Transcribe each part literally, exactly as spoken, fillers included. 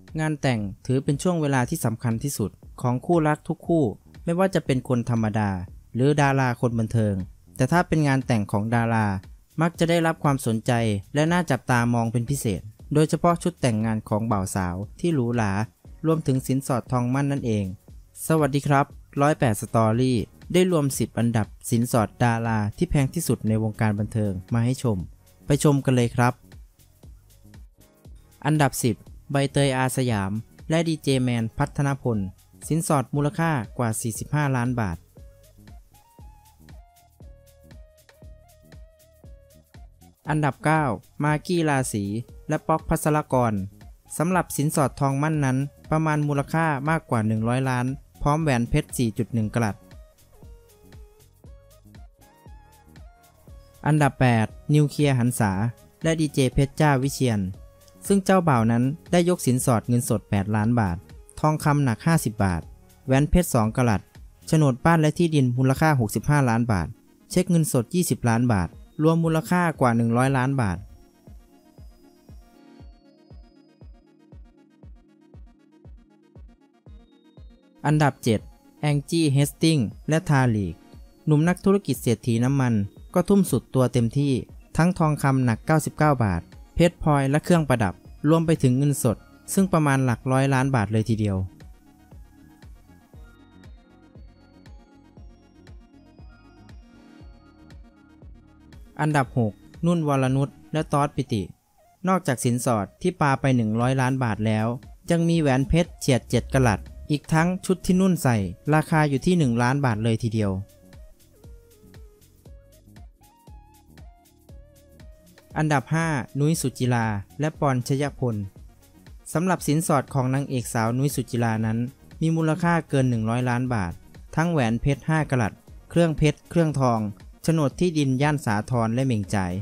งานแต่งถือเป็นช่วงเวลาที่สำคัญที่สุดของคู่รักทุกคู่ไม่ว่าจะเป็นคนธรรมดาหรือดาราคนบันเทิงแต่ถ้าเป็นงานแต่งของดารามักจะได้รับความสนใจและน่าจับตามองเป็นพิเศษโดยเฉพาะชุดแต่งงานของบ่าวสาวที่หรูหรารวมถึงสินสอดทองมั่นนั่นเองสวัสดีครับหนึ่งร้อยแปดสตอรี่ได้รวมสิบอันดับสินสอดดาราที่แพงที่สุดในวงการบันเทิงมาให้ชมไปชมกันเลยครับอันดับสิบใบเตยอาสยามและดีเจแมนพัฒนพลสินสอดมูลค่ากว่าสี่สิบห้าล้านบาทอันดับเก้ามากกี้ราศีและป๊อกภัสรกรสำหรับสินสอดทองมั่นนั้นประมาณมูลค่ามากกว่าหนึ่งร้อยล้านพร้อมแหวนเพชร สี่จุดหนึ่ง กะรัตอันดับแปดนิวเคลียร์หันษาและดีเจเพชรจ้าวิเชียรซึ่งเจ้าบ่าวนั้นได้ยกสินสอดเงินสดแปดล้านบาททองคำหนักห้าสิบบาทแหวนเพชรสองกะรัตโฉนดบ้านและที่ดินมูลค่าหกสิบห้าล้านบาทเช็คเงินสดยี่สิบล้านบาทรวมมูลค่ากว่าหนึ่งร้อยล้านบาทอันดับเจ็ดแองจี้เฮสติงและทาลีกหนุ่มนักธุรกิจเศรษฐีน้ำมันก็ทุ่มสุดตัวเต็มที่ทั้งทองคำหนักเก้าสิบเก้าบาทเพชรพลอยและเครื่องประดับรวมไปถึงเงินสดซึ่งประมาณหลักร้อยล้านบาทเลยทีเดียวอันดับหกนุ่นวรนุชและตอสปิตินอกจากสินสอดที่ปาไปหนึ่งร้อยล้านบาทแล้วยังมีแหวนเพชรเฉียดเจ็ดกะรัตอีกทั้งชุดที่นุ่นใส่ราคาอยู่ที่หนึ่งล้านบาทเลยทีเดียวอันดับห้านุ้ยสุจิราและปอนชยพลสำหรับสินสอดของนางเอกสาวนุ้ยสุจิรานั้นมีมูลค่าเกินหนึ่งร้อยล้านบาททั้งแหวนเพชรห้ากะรัตเครื่องเพชรเครื่องทองโฉนดที่ดินย่านสาทรและเหม่งจ่าย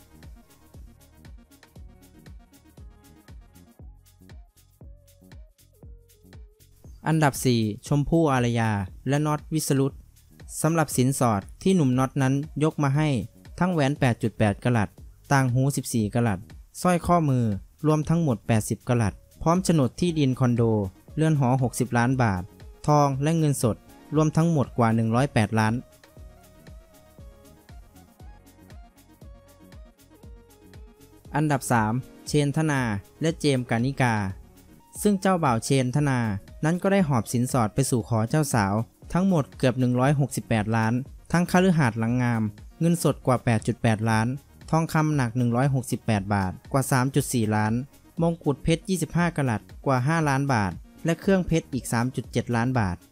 อันดับสี่ชมพู่อารยาและน็อตวิสรุตสำหรับสินสอดที่หนุ่มน็อตนั้นยกมาให้ทั้งแหวน แปดจุดแปด กะรัตต่างหูสิบสี่กะรัตสร้อยข้อมือรวมทั้งหมดแปดสิบกะรัตพร้อมโฉนดที่ดินคอนโดเรือนหอหกสิบล้านบาททองและเงินสดรวมทั้งหมดกว่าหนึ่งร้อยแปดล้านอันดับสามเชนธนาและเจมส์กานิกาซึ่งเจ้าบ่าวเชนธนานั้นก็ได้หอบสินสอดไปสู่ขอเจ้าสาวทั้งหมดเกือบหนึ่งร้อยหกสิบแปดล้านทั้งคฤหาสน์หลังงามเงินสดกว่า แปดจุดแปด ล้านทองคำหนักหนึ่งร้อยหกสิบแปดบาทกว่า สามจุดสี่ ล้านมงกุฎเพชรยี่สิบห้ากะรัตกว่าห้าล้านบาทและเครื่องเพชรอีก สามจุดเจ็ด ล้านบาท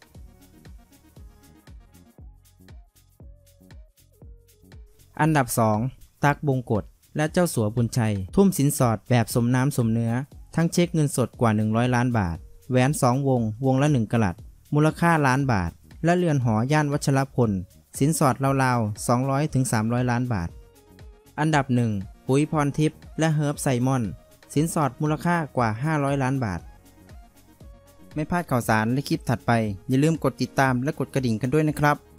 อันดับสองตั๊กบงกฎและเจ้าสัวบุญชัยทุ่มสินสอดแบบสมน้ำสมเนื้อทั้งเช็คเงินสดกว่าหนึ่งร้อยล้านบาทแหวนสองวงวงละหนึ่งกะรัตมูลค่าล้านบาทและเรือนหอย่านวัชรพลสินสอดราวๆสองร้อยถึงสามร้อยล้านบาทอันดับหนึ่งปุ๋ยพรทิพย์และเฮิร์บไซมอนสินสอดมูลค่ากว่าห้าร้อยล้านบาทไม่พลาดข่าวสารและคลิปถัดไปอย่าลืมกดติดตามและกดกระดิ่งกันด้วยนะครับ